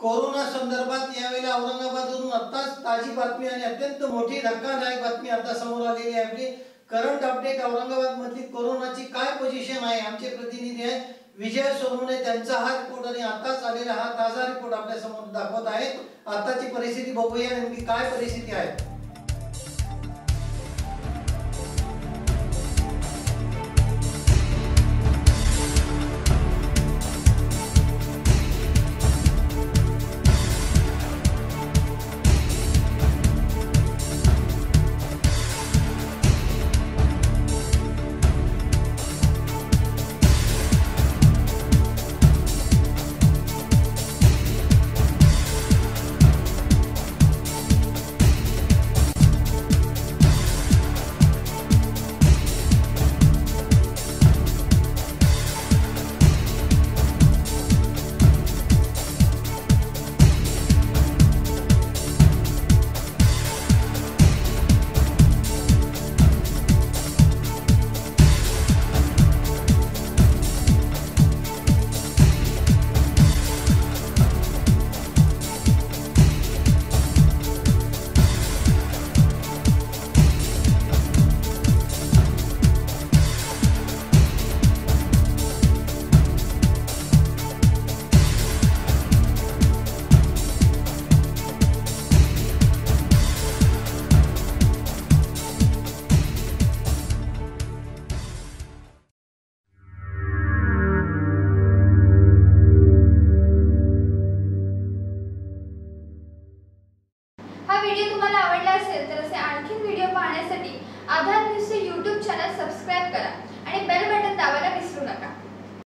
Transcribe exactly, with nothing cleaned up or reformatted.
Corona संदर्भात यावेळेला औरंगाबादवरून आत्ताच ताजी बातमी आणि अत्यंत मोठी धक्कादायक बातमी आता समोर आलेली आहे। आपली करंट अपडेट औरंगाबाद मधली कोरोनाची काय पोझिशन आहे, आमचे प्रतिनिधी आहेत विजय सोनवणे, त्यांचा हा रिपोर्ट आणि आताच आलेला हा ताजा रिपोर्ट आपल्या समोर दाखवत आहे। आताची परिस्थिती बघूया नेमकी काय परिस्थिती आहे।